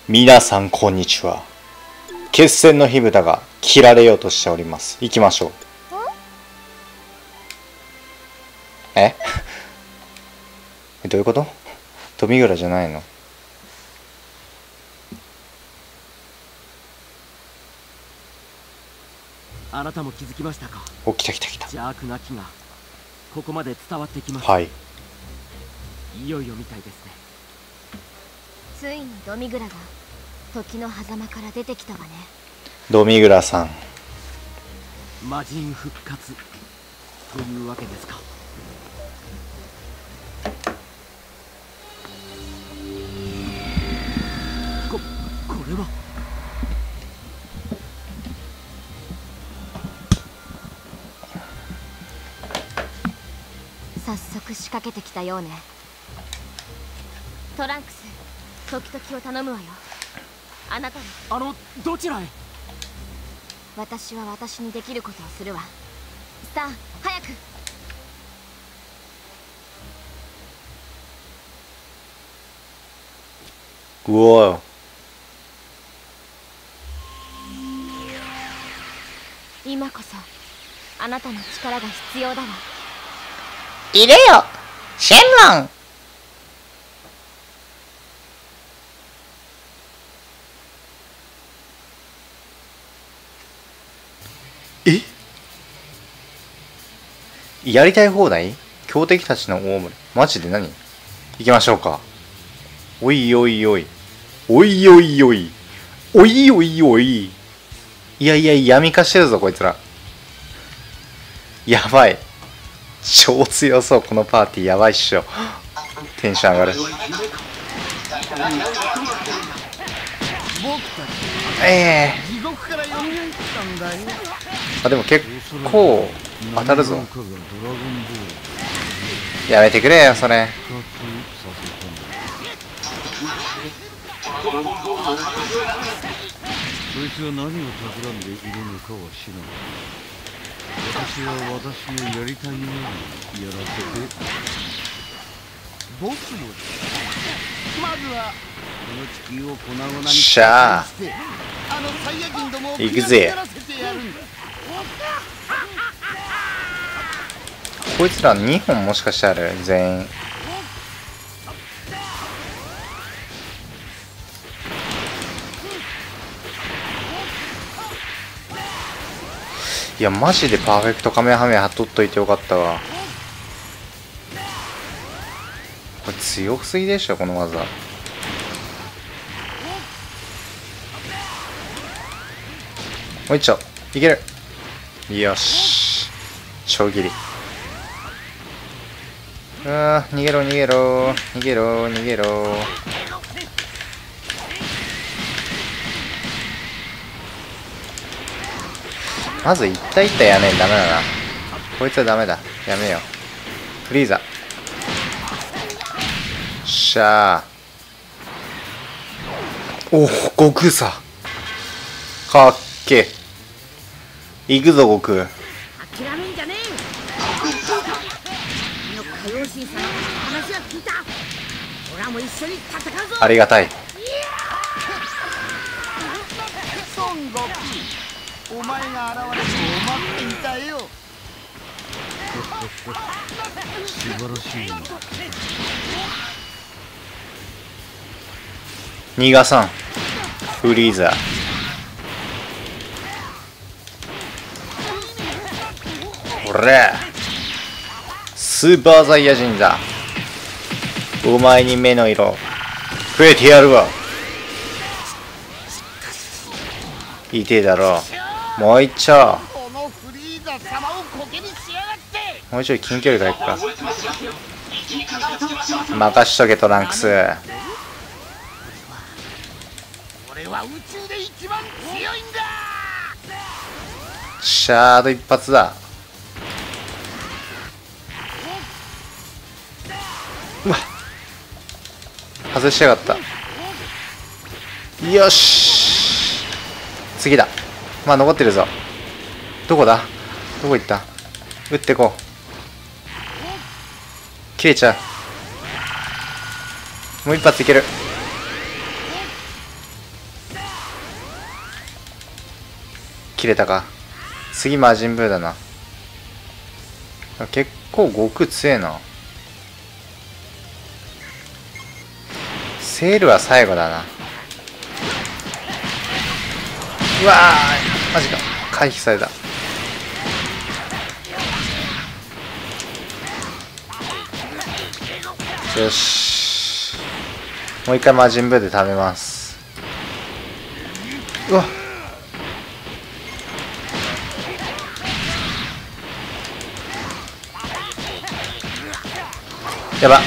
皆さんこんにちは。決戦の火蓋が切られようとしております。行きましょう。えどういうこと？富倉じゃないの？ あなたも気づきましたか？ お、来た来た来た。 邪悪な気がここまで伝わってきました。 はい。 いよいよみたいですね。 ついにドミグラが時の狭間から出てきたわね。 ドミグラさん。 魔人復活というわけですか。これは早速仕掛けてきたようね。トランクス、時々を頼むわよ。あなたに。 どちらへ？ 私は私にできることをするわ。さあ早く。 うお。 今こそあなたの力が必要だわ。 いれよ、シェンロン。やりたい放題？強敵たちの大群れ。マジで何？行きましょうか。おいおいおい。おいおいおい。おいおいおい。いやいや、闇化してるぞ、こいつら。やばい。超強そう、このパーティー。やばいっしょ。テンション上がる。あ、でも結構当たるぞ。やめてくれよ、それ。 そいつが何を企んでいるのかは知らない。私は私のやりたいようにやらせて。僕もまずはこの地球を粉々にしゃあ行くぜ。こいつら2本もしかしてある？全員。いやマジでパーフェクトカメハメハ取っといてよかったわ。これ強すぎでしょ、この技。もう一丁いける。よし、超切り。逃げろ逃げろ逃げろ逃げろ。まず一体一体やねん。ダメだな、こいつはダメだ。やめよう。フリーザ。しゃあ。おお、悟空さ。かっけえ。いくぞ悟空。 諦めんじゃねえ。の海王神様の話は聞いた。俺らも一緒に戦うぞ。 ありがたい。 孫悟空、お前が現れて待っていたよ。素晴らしいな。 逃がさん。フリーザ。ほらスーパーサイヤ人だ。お前に目の色増えてやるわ。痛えだろ。もう一丁。もう一丁近距離からいくか。任しとけトランクス。 俺は宇宙で一番強いんだ。 シャード一発だ。うわっ、外しやがった。よし、次だ。まあ残ってるぞ。どこだ、どこ行った。撃ってこう。切れちゃう。もう一発いける。 切れたか。次魔人ブーだな。結構悟空強えな。セールは最後だな。うわー、マジか。回避された。よし、もう一回魔人ブーで食べます。うわっ、やば。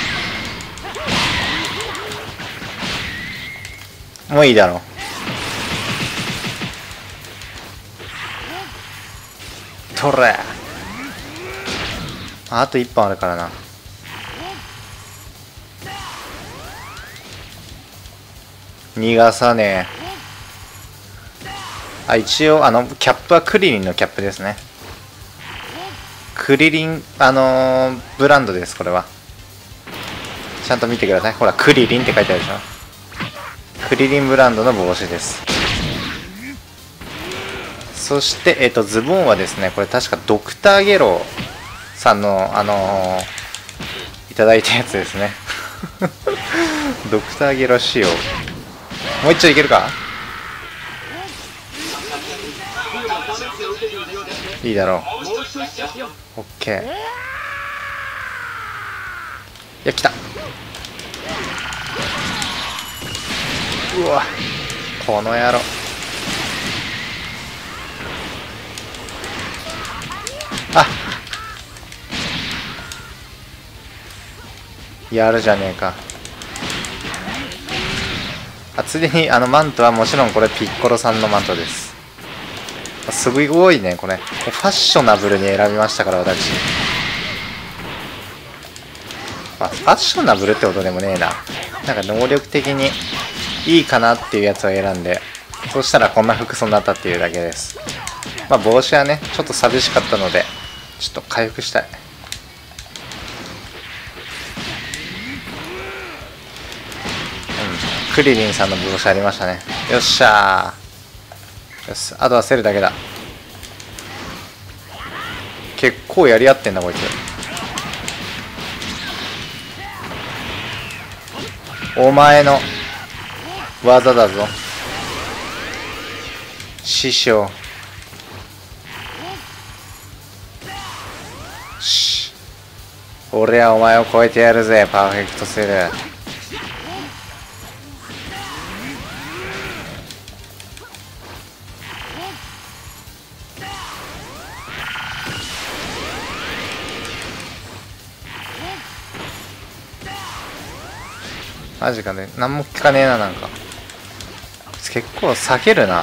もういいだろう。とれ。あと1本あるからな。逃がさねえ。あ、一応キャップはクリリンのキャップですね。クリリンブランドです。これはちゃんと見てください。ほら、クリリンって書いてあるでしょ。クリリンブランドの帽子です。そしてズボンはですね、これ確かドクターゲロさんのいただいたやつですね。ドクターゲロ仕様。もう一丁いけるか。いいだろう。オッケー。いや、来た。うわ、この野郎。あ、やるじゃねえか。あ、ついでにマントはもちろんこれピッコロさんのマントです。すごいね、これファッショナブルに選びましたから、私。まあ、ファッショナブルってことでもねえな。なんか能力的にいいかなっていうやつを選んで、そしたらこんな服装になったっていうだけです。まあ帽子はねちょっと寂しかったので、ちょっと回復したい。クリリンさんの帽子ありましたね。よっしゃー。よし、あとはセルだけだ。結構やり合ってんなこいつ。お前の技だぞ師匠。し、俺はお前を超えてやるぜ、パーフェクトセル。マジかね、何も聞かねえな。なんか結構避けるな。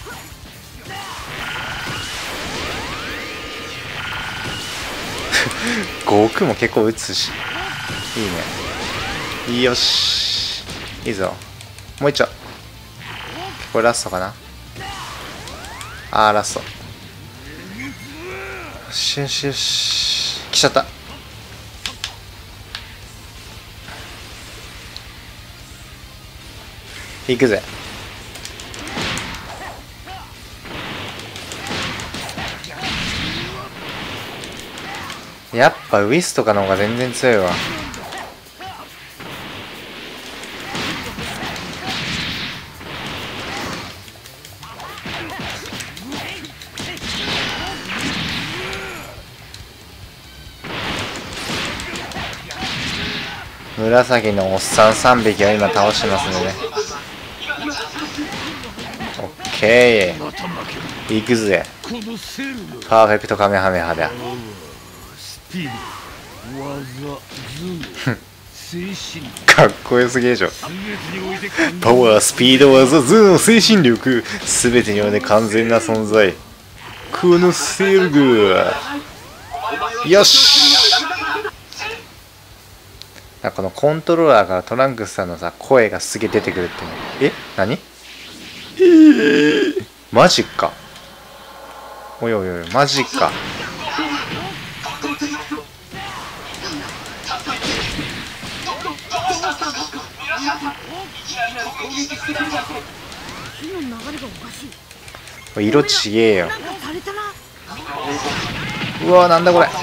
悟空も結構打つし、いいね。よし、いいぞ。もう一丁。これラストかな。あー、ラスト。よしよしよし、来ちゃった。行くぜ。やっぱウィスとかの方が全然強いわ。紫のおっさん3匹は今倒してますのでね。オッケー、行くぜ。パーフェクトカメハメハだ。かっこよすぎでしょ。パワー、スピード、技、頭脳、精神力、すべてにおいて完全な存在。このセルグ。よし。このコントローラーからトランクスさんのさ声がすげえ出てくるってね。何？マジか。おいおいおい、マジか。 火の流れがおかしい。 色ちげえよ。 なんかされたな。 うわなんだこれ。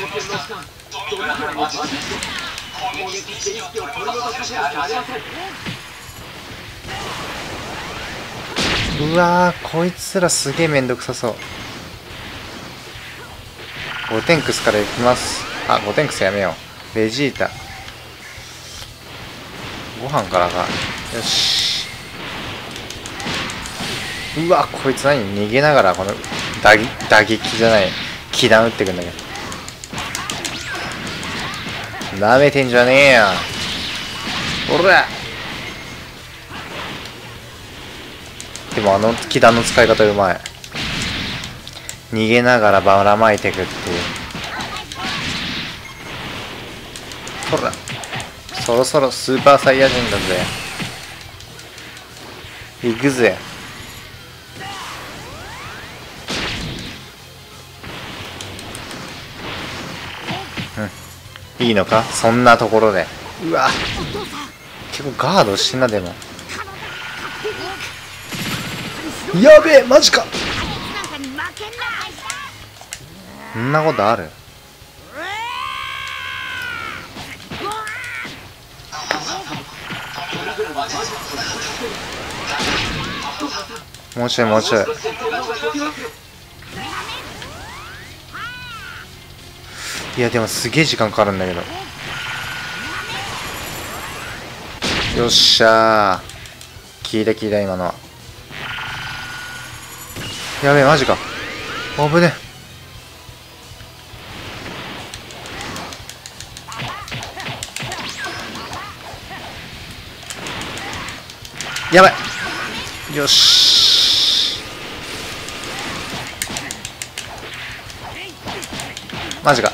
うわーこいつらすげえめんどくさそう。ゴテンクスからいきます。あゴテンクスやめよう。ベジータご飯からか。よし。うわこいつ何逃げながらこの打撃じゃない気弾打ってくんだけど。なめてんじゃねえよおら。でもあの気弾の使い方うまい。逃げながらばらまいてくっていう。ほらそろそろスーパーサイヤ人だぜ。行くぜ。いいのかそんなところで。うわ結構ガードしてんな。でもやべえマジか。そんなことある。もうちょいもうちょい。いやでもすげえ時間かかるんだけど。よっしゃー聞いた聞いた今のは。やべえマジか。危ねえ。やばい。よしマジか。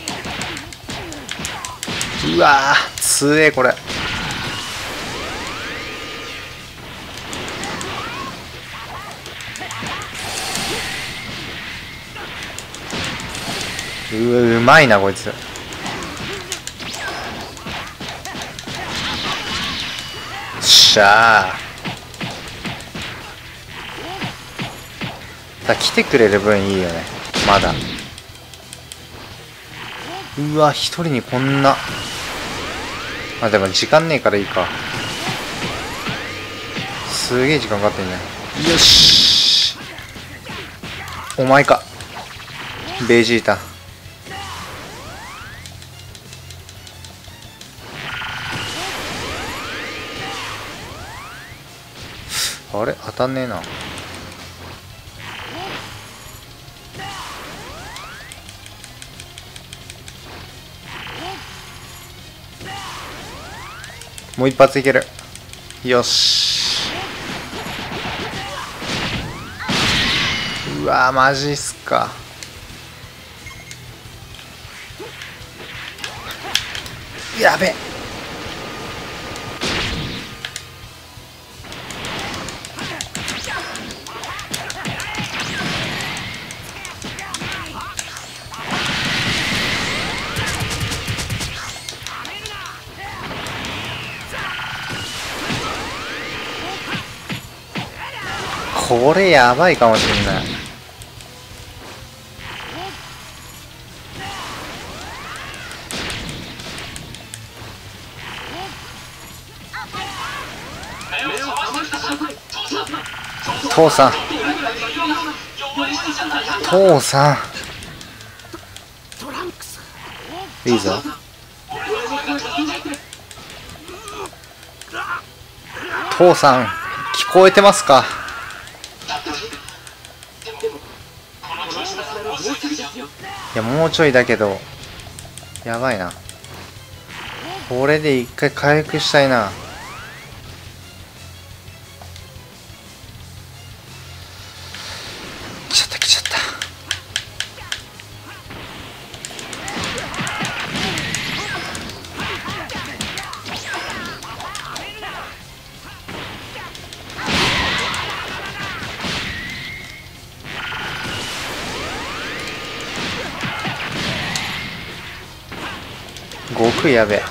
うわー強えこれ。うまいなこいつ。しゃあ来てくれる分いいよねまだ。うわ一人にこんな。あでも時間ねえからいいか。すげえ時間かかってんね。よしお前かベジータ。あれ当たんねえな。もう一発いける。よし。うわマジっすか。やべ。これやばいかもしんない。父さん父さんいいぞ。父さん聞こえてますか。いやもうちょいだけどやばいな。これで一回回復したいな。来ちゃった来ちゃった。悟空やべえ。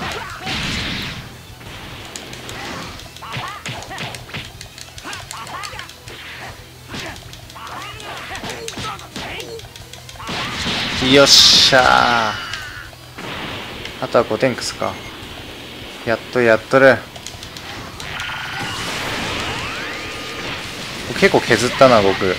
よっしゃー。あとは5点クスか。やっとる。結構削ったな僕。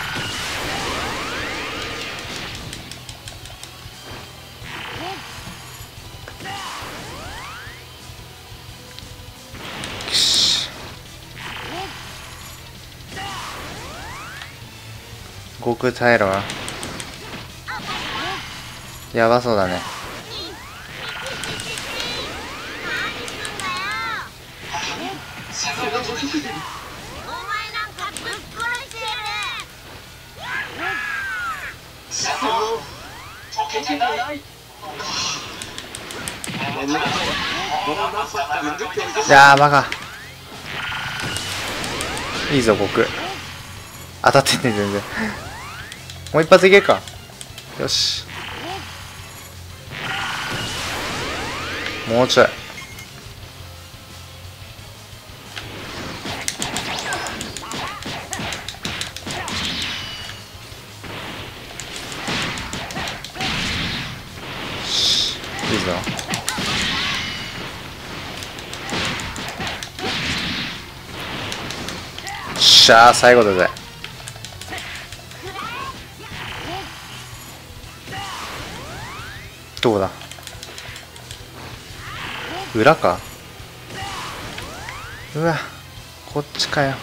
悟空耐えろな。やばそうだね。やーバカ。いいぞ悟空。当たってんね全然。もう一発いけるか。よし、もうちょい。いいぞ。しゃあ最後だぜ。どうだ、裏か。うわ、こっちかよ。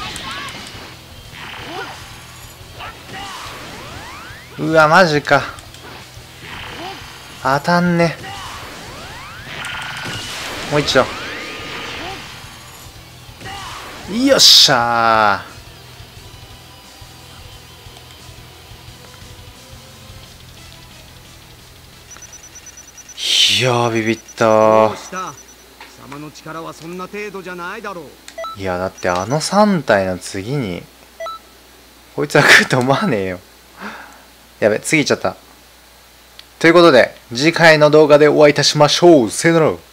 うわマジか、当たんね。もう一度。よっしゃー。いやービビったー。 貴様の力はそんな程度じゃないだろう。 いやだってあの3体の次にこいつは来ると思わねえよ。やべ、次行っちゃった。ということで次回の動画でお会いいたしましょう。さよなら。